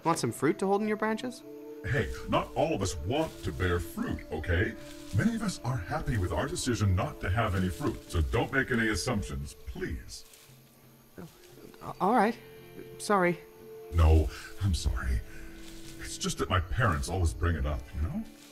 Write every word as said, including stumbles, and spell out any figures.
Want some fruit to hold in your branches? Hey, not all of us want to bear fruit, okay? Many of us are happy with our decision not to have any fruit, so don't make any assumptions, please. All right. Sorry. No, I'm sorry. It's just that my parents always bring it up, you know?